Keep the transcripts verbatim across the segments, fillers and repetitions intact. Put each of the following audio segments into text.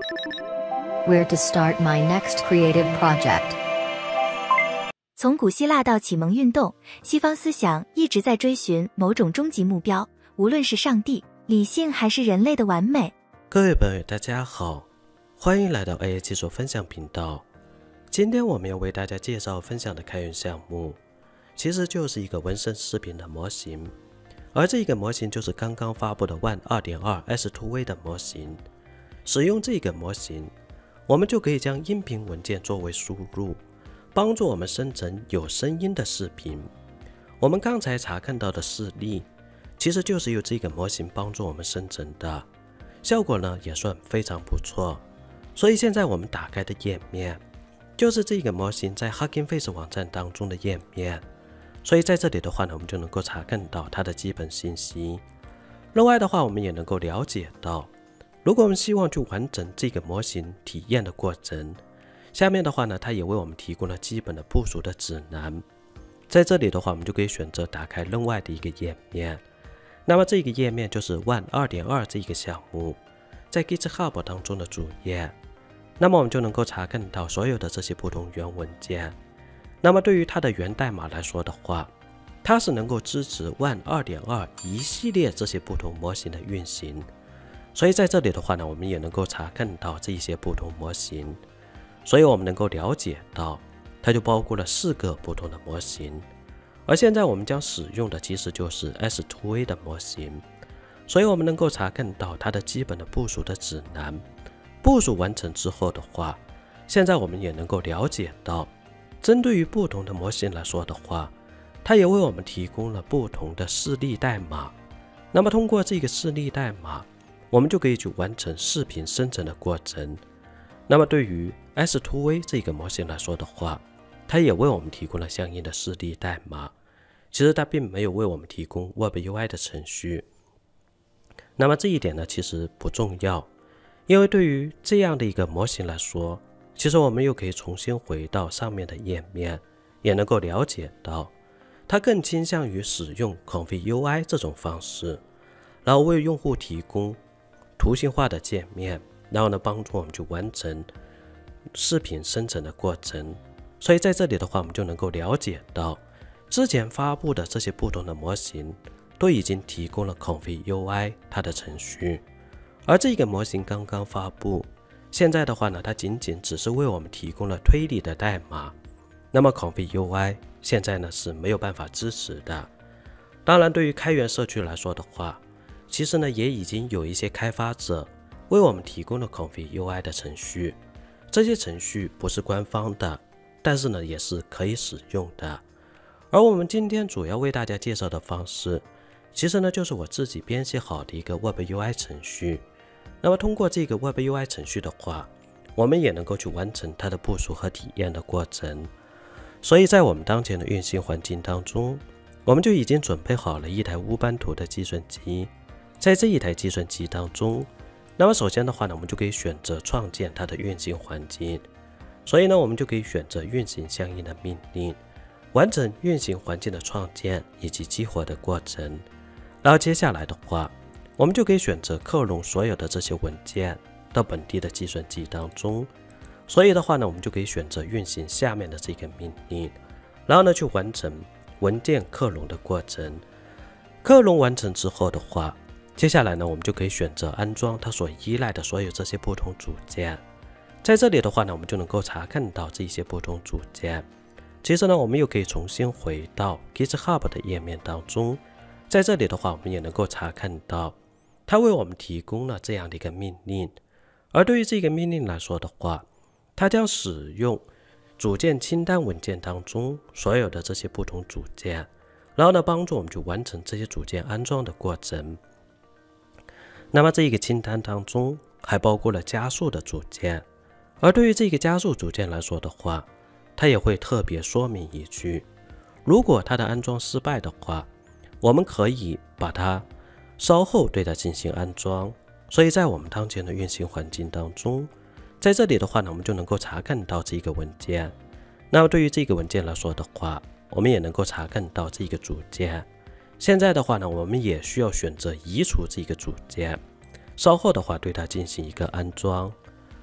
Where to start my next creative project? 从古希腊到启蒙运动，西方思想一直在追寻某种终极目标，无论是上帝、理性还是人类的完美。 各位朋友大家好，欢迎来到 A I 技术分享频道。今天我们要为大家介绍分享的开源项目，其实就是一个纹身视频的模型，而这个模型就是刚刚发布的 One 二点二 S 二 V 的模型。使用这个模型，我们就可以将音频文件作为输入，帮助我们生成有声音的视频。我们刚才查看到的示例，其实就是由这个模型帮助我们生成的，效果呢也算非常不错。所以现在我们打开的页面，就是这个模型在 Hugging Face 网站当中的页面。所以在这里的话呢，我们就能够查看到它的基本信息。另外的话，我们也能够了解到，如果我们希望去完整这个模型体验的过程，下面的话呢，它也为我们提供了基本的部署的指南。在这里的话，我们就可以选择打开另外的一个页面。那么这个页面就是 One 二点二 这一个项目在 GitHub 当中的主页。那么我们就能够查看到所有的这些不同源文件。那么对于它的源代码来说的话，它是能够支持 One 二点二 一系列这些不同模型的运行。所以在这里的话呢，我们也能够查看到这一些不同模型。所以我们能够了解到，它就包括了四个不同的模型。而现在我们将使用的其实就是 S 二 V 的模型。所以我们能够查看到它的基本的部署的指南。部署完成之后的话，现在我们也能够了解到，针对于不同的模型来说的话，它也为我们提供了不同的示例代码。那么通过这个示例代码，我们就可以去完成视频生成的过程。那么对于 S 二 V 这个模型来说的话，它也为我们提供了相应的示例代码。其实它并没有为我们提供 Web U I 的程序。那么这一点呢，其实不重要，因为对于这样的一个模型来说，其实我们又可以重新回到上面的页面，也能够了解到，它更倾向于使用 Config U I 这种方式，然后为用户提供图形化的界面，然后呢帮助我们去完成视频生成的过程。所以在这里的话，我们就能够了解到，之前发布的这些不同的模型都已经提供了 Config U I 它的程序。而这个模型刚刚发布，现在的话呢，它仅仅只是为我们提供了推理的代码。那么 Config U I 现在呢是没有办法支持的。当然对于开源社区来说的话，其实呢也已经有一些开发者为我们提供了 Config U I 的程序。这些程序不是官方的，但是呢也是可以使用的。而我们今天主要为大家介绍的方式，其实呢就是我自己编写好的一个 Web U I 程序。那么通过这个 Web U I 程序的话，我们也能够去完成它的部署和体验的过程。所以在我们当前的运行环境当中，我们就已经准备好了一台乌班图的计算机。在这一台计算机当中，那么首先的话呢，我们就可以选择创建它的运行环境。所以呢，我们就可以选择运行相应的命令，完成运行环境的创建以及激活的过程。然后接下来的话，我们就可以选择克隆所有的这些文件到本地的计算机当中。所以的话呢，我们就可以选择运行下面的这个命令，然后呢去完成文件克隆的过程。克隆完成之后的话，接下来呢我们就可以选择安装它所依赖的所有这些不同组件。在这里的话呢，我们就能够查看到这些不同组件。其实呢，我们又可以重新回到 GitHub 的页面当中。在这里的话，我们也能够查看到，它为我们提供了这样的一个命令。而对于这个命令来说的话，它将使用组件清单文件当中所有的这些不同组件，然后呢帮助我们去完成这些组件安装的过程。那么这一个清单当中还包括了加速的组件。而对于这个加速组件来说的话，它也会特别说明一句，如果它的安装失败的话，我们可以把它稍后对它进行安装。所以在我们当前的运行环境当中，在这里的话呢，我们就能够查看到这个文件。那么对于这个文件来说的话，我们也能够查看到这个组件。现在的话呢，我们也需要选择移除这个组件，稍后的话对它进行一个安装。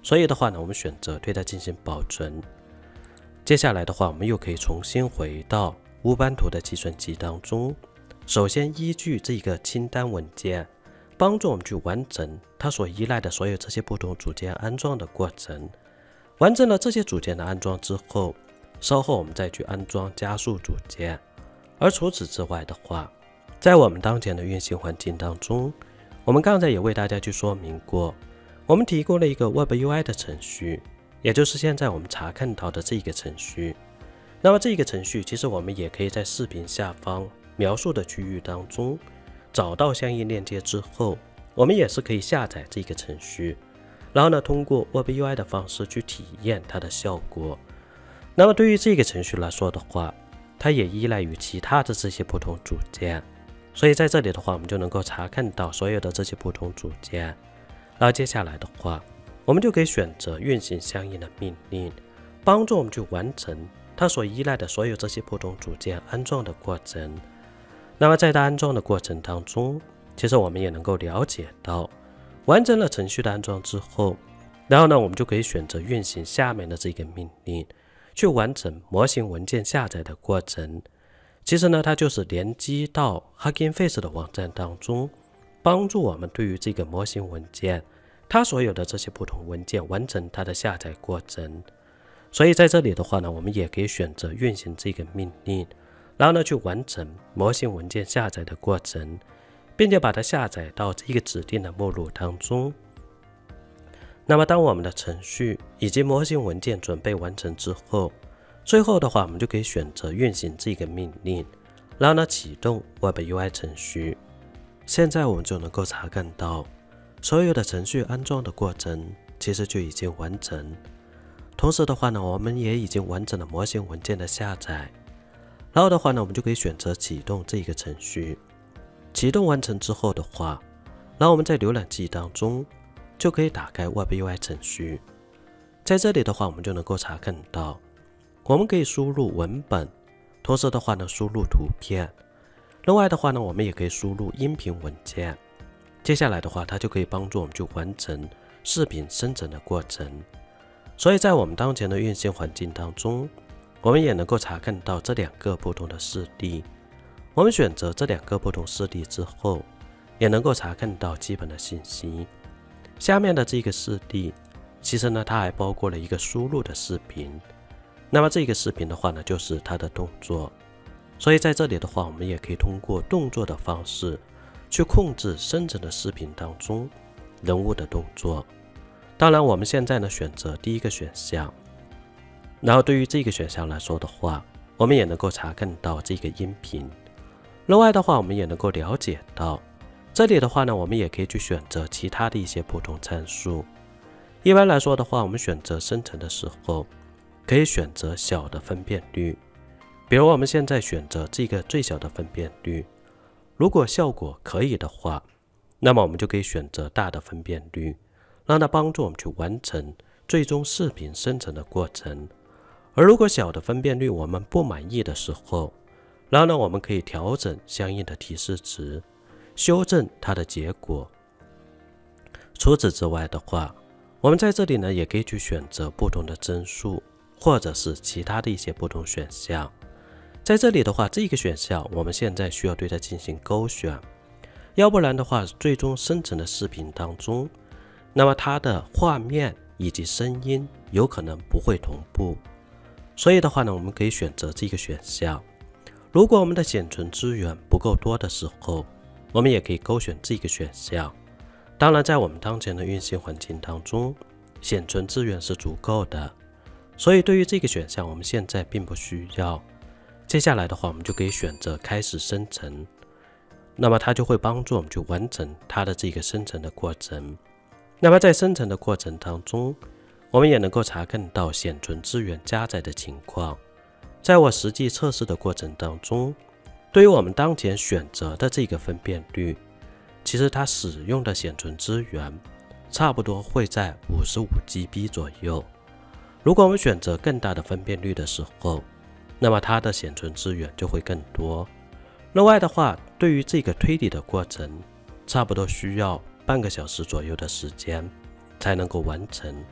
所以的话呢，我们选择对它进行保存。接下来的话，我们又可以重新回到乌班图的计算机当中。首先依据这个清单文件，帮助我们去完成它所依赖的所有这些不同组件安装的过程。完成了这些组件的安装之后，稍后我们再去安装加速组件。而除此之外的话，在我们当前的运行环境当中，我们刚才也为大家去说明过，我们提供了一个 Web U I 的程序，也就是现在我们查看到的这个程序。那么这个程序其实我们也可以在视频下方描述的区域当中找到相应链接之后，我们也是可以下载这个程序，然后呢通过 Web U I 的方式去体验它的效果。那么对于这个程序来说的话，它也依赖于其他的这些不同组件，所以在这里的话，我们就能够查看到所有的这些不同组件。然后接下来的话，我们就可以选择运行相应的命令，帮助我们去完成它所依赖的所有这些不同组件安装的过程。那么在它安装的过程当中，其实我们也能够了解到，完成了程序的安装之后，然后呢我们就可以选择运行下面的这个命令，去完成模型文件下载的过程。其实呢它就是连接到 Hugging Face 的网站当中，帮助我们对于这个模型文件它所有的这些不同文件完成它的下载过程。所以在这里的话呢，我们也可以选择运行这个命令，然后呢去完成模型文件下载的过程，并且把它下载到这个指定的目录当中。那么当我们的程序以及模型文件准备完成之后，最后的话我们就可以选择运行这个命令，然后呢启动 Web U I 程序。现在我们就能够查看到所有的程序安装的过程其实就已经完成。同时的话呢，我们也已经完成了模型文件的下载。然后的话呢，我们就可以选择启动这个程序。启动完成之后的话，然后我们在浏览器当中就可以打开 Web U I 程序。在这里的话，我们就能够查看到，我们可以输入文本，同时的话呢，输入图片。另外的话呢，我们也可以输入音频文件。接下来的话，它就可以帮助我们去完成视频生成的过程。所以在我们当前的运行环境当中，我们也能够查看到这两个不同的示例。我们选择这两个不同示例之后，也能够查看到基本的信息。下面的这个示例，其实呢，它还包括了一个输入的视频。那么这个视频的话呢，就是它的动作。所以在这里的话，我们也可以通过动作的方式去控制生成的视频当中人物的动作。当然我们现在呢选择第一个选项，然后对于这个选项来说的话，我们也能够查看到这个音频。另外的话，我们也能够了解到，这里的话呢，我们也可以去选择其他的一些不同参数。一般来说的话，我们选择生成的时候，可以选择小的分辨率。比如我们现在选择这个最小的分辨率，如果效果可以的话，那么我们就可以选择大的分辨率，让它帮助我们去完成最终视频生成的过程。而如果小的分辨率我们不满意的时候，然后呢我们可以调整相应的提示值，修正它的结果。除此之外的话，我们在这里呢也可以去选择不同的帧数，或者是其他的一些不同选项。在这里的话，这个选项我们现在需要对它进行勾选，要不然的话最终生成的视频当中，那么它的画面以及声音有可能不会同步。所以的话呢，我们可以选择这个选项。如果我们的显存资源不够多的时候，我们也可以勾选这个选项。当然在我们当前的运行环境当中，显存资源是足够的，所以对于这个选项我们现在并不需要。接下来的话，我们就可以选择开始生成，那么它就会帮助我们去完成它的这个生成的过程。那么在生成的过程当中，我们也能够查看到显存资源加载的情况。在我实际测试的过程当中，对于我们当前选择的这个分辨率，其实它使用的显存资源差不多会在 五十五 G B 左右。如果我们选择更大的分辨率的时候，那么它的显存资源就会更多。另外的话，对于这个推理的过程，差不多需要半个小时左右的时间才能够完成。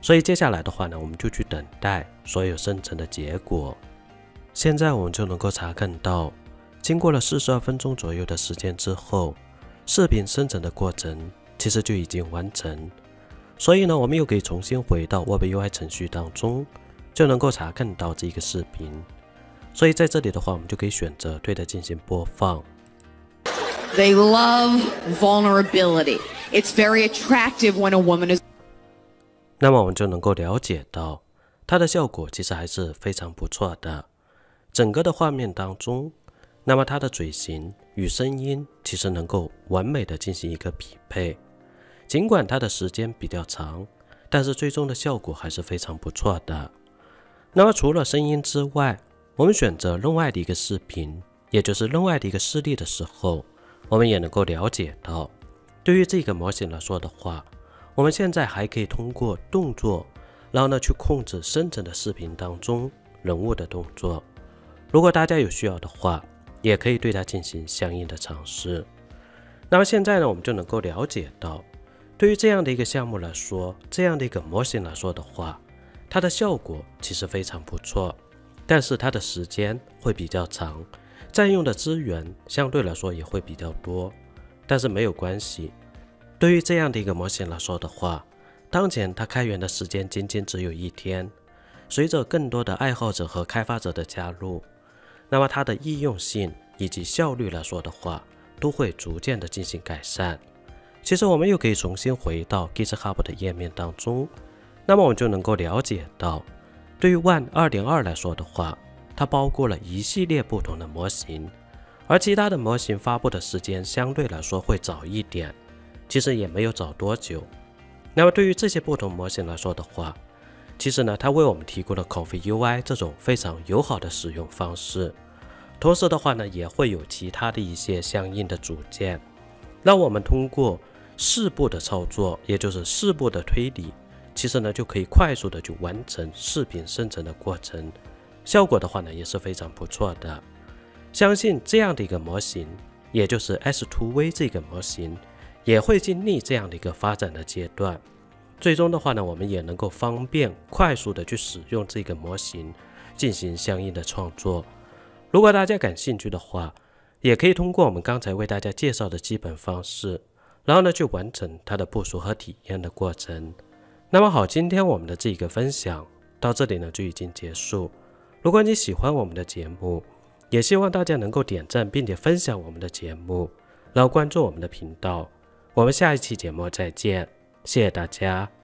所以接下来的话呢，我们就去等待所有生成的结果。现在我们就能够查看到，经过了四十二分钟左右的时间之后，视频生成的过程其实就已经完成。所以呢，我们又可以重新回到 Web U I 程序当中，就能够查看到这个视频。所以在这里的话，我们就可以选择对它进行播放。 They love vulnerability. It's very attractive when a woman is. 那么我们就能够了解到，它的效果其实还是非常不错的。整个的画面当中，那么它的嘴型与声音其实能够完美的进行一个匹配。尽管它的时间比较长，但是最终的效果还是非常不错的。那么除了声音之外，我们选择另外的一个视频，也就是另外的一个示例的时候，我们也能够了解到，对于这个模型来说的话，我们现在还可以通过动作，然后呢去控制生成的视频当中人物的动作。如果大家有需要的话，也可以对它进行相应的尝试。那么现在呢，我们就能够了解到，对于这样的一个项目来说，这样的一个模型来说的话，它的效果其实非常不错，但是它的时间会比较长，占用的资源相对来说也会比较多。但是没有关系，对于这样的一个模型来说的话，当前它开源的时间仅仅只有一天。随着更多的爱好者和开发者的加入，那么它的易用性以及效率来说的话，都会逐渐的进行改善。其实我们又可以重新回到 GitHub 的页面当中，那么我们就能够了解到，对于 One 二点二 来说的话，它包括了一系列不同的模型，而其他的模型发布的时间相对来说会早一点，其实也没有早多久。那么对于这些不同模型来说的话，其实呢，它为我们提供了 Config U I 这种非常友好的使用方式，同时的话呢，也会有其他的一些相应的组件，让我们通过四步的操作，也就是四步的推理，其实呢就可以快速的去完成视频生成的过程，效果的话呢也是非常不错的。相信这样的一个模型，也就是 S 二 V 这个模型，也会经历这样的一个发展的阶段。最终的话呢，我们也能够方便快速的去使用这个模型，进行相应的创作。如果大家感兴趣的话，也可以通过我们刚才为大家介绍的基本方式，然后呢去完成它的部署和体验的过程。那么好，今天我们的这个分享到这里呢就已经结束。如果你喜欢我们的节目，也希望大家能够点赞并且分享我们的节目，然后关注我们的频道。我们下一期节目再见，谢谢大家。